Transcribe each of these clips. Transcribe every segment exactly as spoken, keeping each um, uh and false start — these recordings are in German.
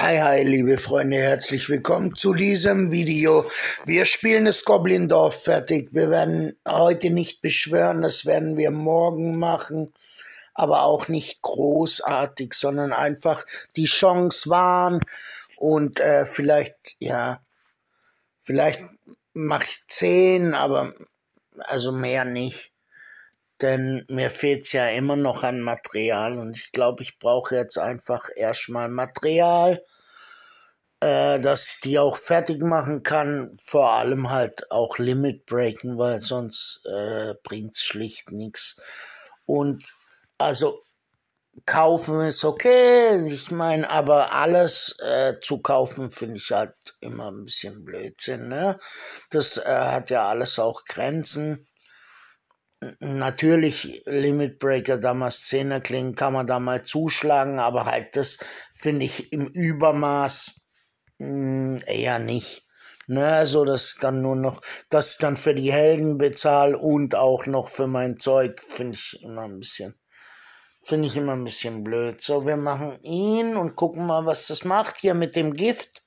Hi, hi, liebe Freunde, herzlich willkommen zu diesem Video. Wir spielen das Goblindorf fertig. Wir werden heute nicht beschwören, das werden wir morgen machen, aber auch nicht großartig, sondern einfach die Chance wahren und äh, vielleicht, ja, vielleicht mache ich zehn, aber also mehr nicht. Denn mir fehlt es ja immer noch an Material und ich glaube, ich brauche jetzt einfach erstmal Material, äh, dass ich die auch fertig machen kann, vor allem halt auch Limit breaken, weil sonst äh, bringt es schlicht nichts. Und also kaufen ist okay, ich meine, aber alles äh, zu kaufen finde ich halt immer ein bisschen Blödsinn, ne? Das äh, hat ja alles auch Grenzen. Natürlich, Limit Breaker, damals Zehnerklingen, kann man da mal zuschlagen, aber halt das finde ich im Übermaß mh, eher nicht. Ne, also das dann nur noch, das ich dann für die Helden bezahle und auch noch für mein Zeug, finde ich immer ein bisschen, finde ich immer ein bisschen blöd. So, wir machen ihn und gucken mal, was das macht hier mit dem Gift.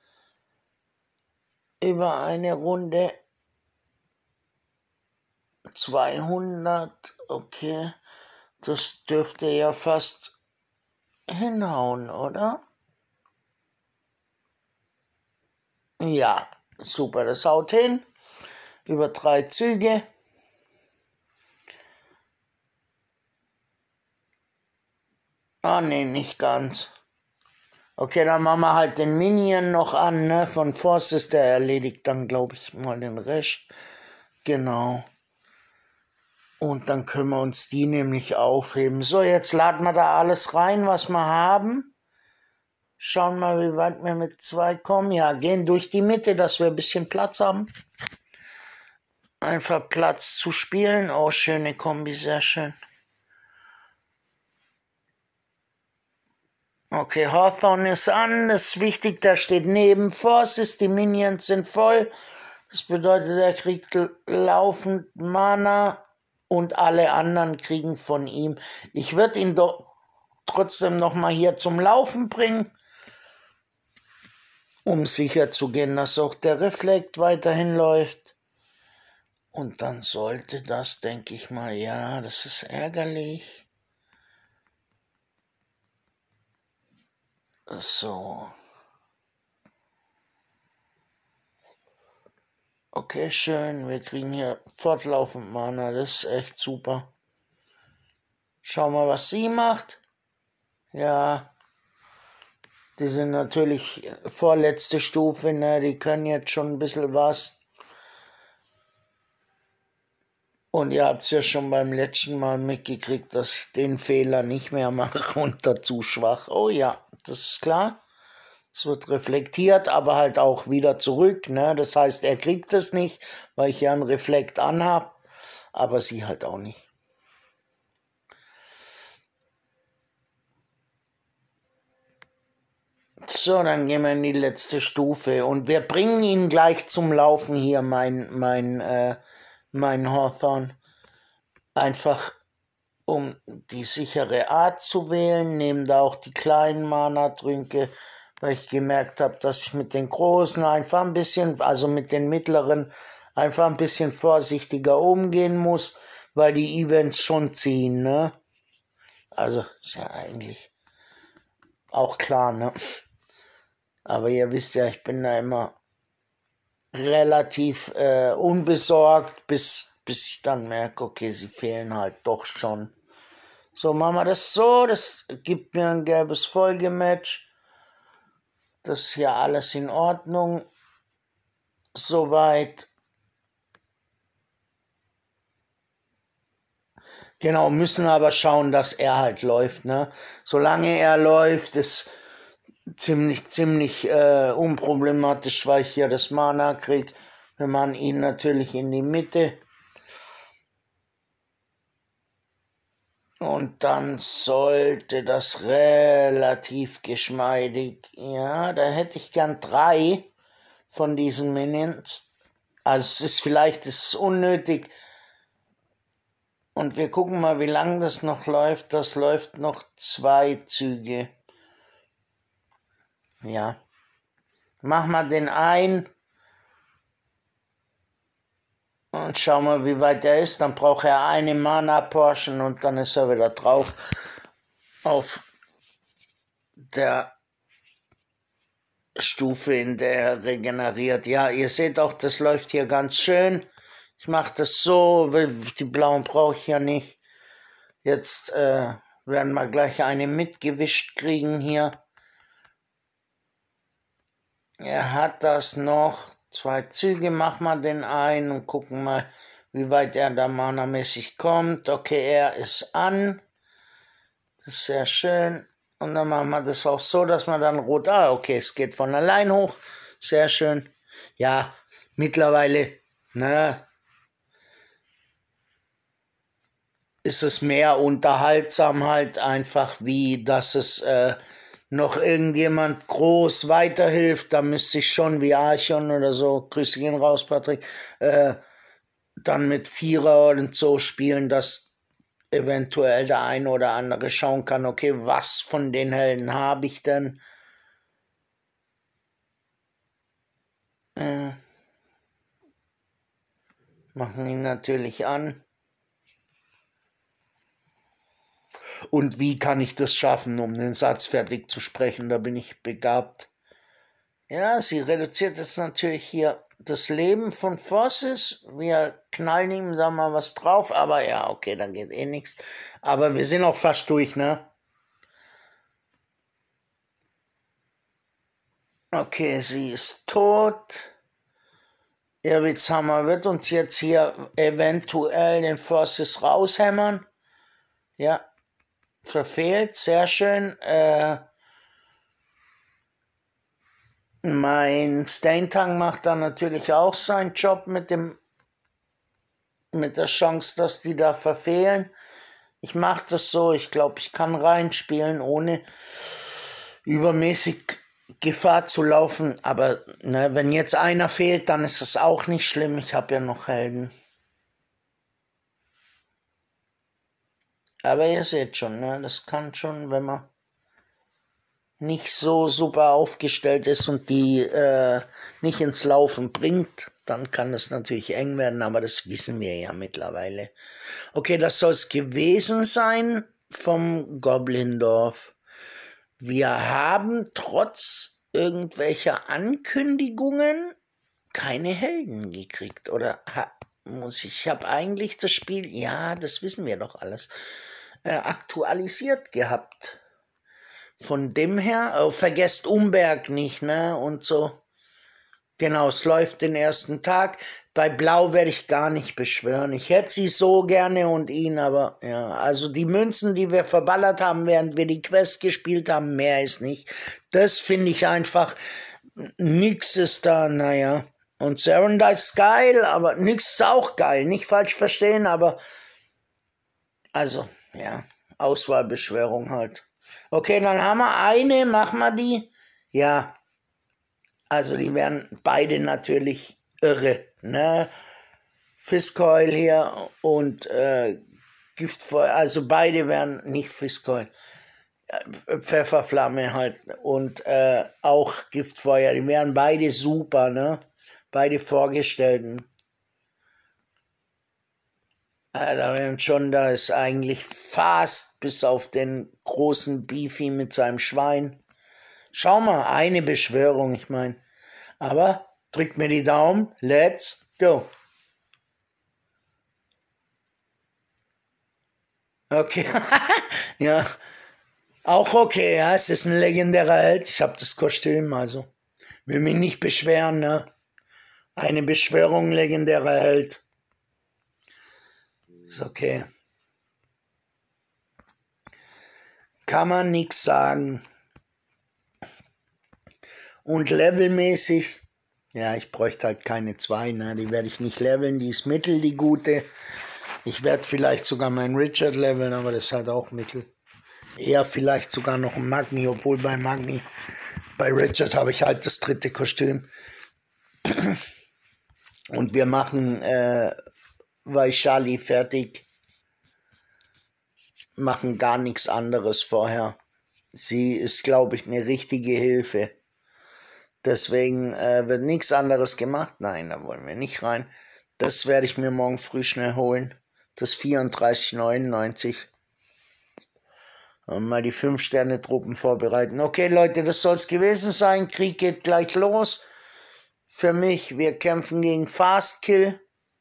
Über eine Runde zweihundert, okay. Das dürfte ja fast hinhauen, oder? Ja, super, das haut hin. Über drei Züge. Ah, nee, nicht ganz. Okay, dann machen wir halt den Minion noch an, ne? Von Forces, der erledigt dann, glaube ich, mal den Rest. Genau. Und dann können wir uns die nämlich aufheben. So, jetzt laden wir da alles rein, was wir haben. Schauen mal, wie weit wir mit zwei kommen. Ja, gehen durch die Mitte, dass wir ein bisschen Platz haben. Einfach Platz zu spielen. Oh, schöne Kombi, sehr schön. Okay, Hawthorne ist an. Das ist wichtig, der steht neben Forces. Die Minions sind voll. Das bedeutet, er kriegt laufend Mana und alle anderen kriegen von ihm. Ich würde ihn doch trotzdem nochmal hier zum Laufen bringen, um sicher zu gehen, dass auch der Reflekt weiterhin läuft. Und dann sollte das, denke ich mal, ja, das ist ärgerlich. So. Okay, schön. Wir kriegen hier fortlaufend Mana. Das ist echt super. Schauen wir, was sie macht. Ja. Die sind natürlich vorletzte Stufe, ne? Die können jetzt schon ein bisschen was. Und ihr habt es ja schon beim letzten Mal mitgekriegt, dass ich den Fehler nicht mehr mache und dazu schwach. Oh ja, das ist klar. Es wird reflektiert, aber halt auch wieder zurück, ne? Das heißt, er kriegt es nicht, weil ich ja einen Reflekt anhab, aber sie halt auch nicht. So, dann gehen wir in die letzte Stufe und wir bringen ihn gleich zum Laufen hier, mein, mein, äh, mein Hawthorne. Einfach um die sichere Art zu wählen, nehmen da auch die kleinen Mana-Trünke, weil ich gemerkt habe, dass ich mit den großen einfach ein bisschen, also mit den mittleren, einfach ein bisschen vorsichtiger umgehen muss, weil die Events schon ziehen, ne? Also, ist ja eigentlich auch klar, ne? Aber ihr wisst ja, ich bin da immer relativ äh, unbesorgt, bis, bis ich dann merke, okay, sie fehlen halt doch schon. So, machen wir das so, das gibt mir ein gelbes Folgematch. Das ist ja alles in Ordnung. Soweit. Genau, müssen aber schauen, dass er halt läuft, ne? Solange er läuft, ist ziemlich, ziemlich äh, unproblematisch, weil ich hier das Mana kriege. Wir machen ihn natürlich in die Mitte. Und dann sollte das relativ geschmeidig. Ja, da hätte ich gern drei von diesen Minions. Also es ist vielleicht es ist unnötig. Und wir gucken mal, wie lange das noch läuft. Das läuft noch zwei Züge. Ja. Mach mal den ein. Und schau mal, wie weit er ist. Dann braucht er eine Mana-Portion und dann ist er wieder drauf. Auf der Stufe, in der er regeneriert. Ja, ihr seht auch, das läuft hier ganz schön. Ich mache das so, die blauen brauche ich ja nicht. Jetzt äh, werden wir gleich eine mitgewischt kriegen hier. Er hat das noch. Zwei Züge, machen wir den ein und gucken mal, wie weit er da mana-mäßig kommt. Okay, er ist an. Das ist sehr schön. Und dann machen wir das auch so, dass man dann rot... Ah, okay, es geht von allein hoch. Sehr schön. Ja, mittlerweile, ne, ist es mehr unterhaltsam halt einfach, wie dass es äh, noch irgendjemand groß weiterhilft. Da müsste ich schon wie Archon oder so, grüße ihn raus, Patrick, äh, dann mit Vierer und so spielen, dass eventuell der eine oder andere schauen kann, okay, was von den Helden habe ich denn? Äh, machen ihn natürlich an. Und wie kann ich das schaffen, um den Satz fertig zu sprechen? Da bin ich begabt. Ja, sie reduziert jetzt natürlich hier das Leben von Forces. Wir knallen ihm da mal was drauf, aber ja, okay, dann geht eh nichts. Aber wir sind auch fast durch, ne? Okay, sie ist tot. Irrwitzhammer wird uns jetzt hier eventuell den Forces raushämmern. Ja, verfehlt, sehr schön. Äh, mein Staintang macht dann natürlich auch seinen Job mit dem mit der Chance, dass die da verfehlen. Ich mache das so, ich glaube, ich kann reinspielen, ohne übermäßig Gefahr zu laufen. Aber ne, wenn jetzt einer fehlt, dann ist das auch nicht schlimm. Ich habe ja noch Helden. Aber ihr seht schon, ne, das kann schon, wenn man nicht so super aufgestellt ist und die äh, nicht ins Laufen bringt, dann kann das natürlich eng werden, aber das wissen wir ja mittlerweile. Okay, das soll es gewesen sein vom Goblindorf. Wir haben trotz irgendwelcher Ankündigungen keine Helden gekriegt. Oder ha, muss ich, ich habe eigentlich das Spiel, ja, das wissen wir doch alles, äh, aktualisiert gehabt. Von dem her, oh, vergesst Umberg nicht, ne, und so. Genau, es läuft den ersten Tag. Bei Blau werde ich gar nicht beschwören. Ich hätte sie so gerne und ihn, aber ja, also die Münzen, die wir verballert haben, während wir die Quest gespielt haben, mehr ist nicht. Das finde ich einfach, nix ist da, naja. Und Serendite ist geil, aber nix ist auch geil. Nicht falsch verstehen, aber also, ja, Auswahlbeschwörung halt. Okay, dann haben wir eine, machen wir die. Ja, also die werden beide natürlich irre, ne? Fistcoil hier und äh, Giftfeuer, also beide werden nicht Fistcoil, äh, Pfefferflamme halt und äh, auch Giftfeuer, die wären beide super, ne? Beide Vorgestellten. Äh, da werden schon, da ist eigentlich fast bis auf den großen Beefy mit seinem Schwein. Schau mal, eine Beschwörung, ich meine. Aber drückt mir die Daumen, let's go. Okay, ja, auch okay, ja, es ist ein legendärer Held. Ich habe das Kostüm, also will mich nicht beschweren, ne? Eine Beschwörung, legendärer Held. Ist okay. Kann man nichts sagen. Und levelmäßig, ja, ich bräuchte halt keine zwei, ne? Die werde ich nicht leveln, die ist mittel, die gute. Ich werde vielleicht sogar meinen Richard leveln, aber das hat auch mittel. Eher vielleicht sogar noch ein Magni, obwohl bei Magni, bei Richard habe ich halt das dritte Kostüm. Und wir machen äh, Vaishali fertig. Machen gar nichts anderes vorher. Sie ist, glaube ich, eine richtige Hilfe. Deswegen äh, wird nichts anderes gemacht. Nein, da wollen wir nicht rein. Das werde ich mir morgen früh schnell holen. Das vierunddreißig neunundneunzig. Und mal die fünf Sterne Truppen vorbereiten. Okay, Leute, das soll es gewesen sein. Krieg geht gleich los. Für mich, wir kämpfen gegen Fastkill.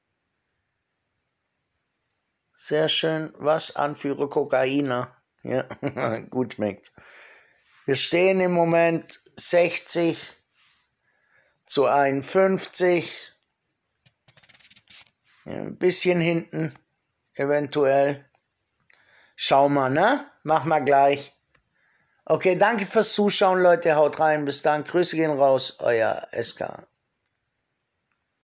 Sehr schön. Was? Anführer Kokainer. Ja, gut schmeckt's. Wir stehen im Moment sechzig zu einundfünfzig. Ja, ein bisschen hinten, eventuell. Schau mal, ne? Mach mal gleich. Okay, danke fürs Zuschauen, Leute. Haut rein. Bis dann. Grüße gehen raus. Euer S K.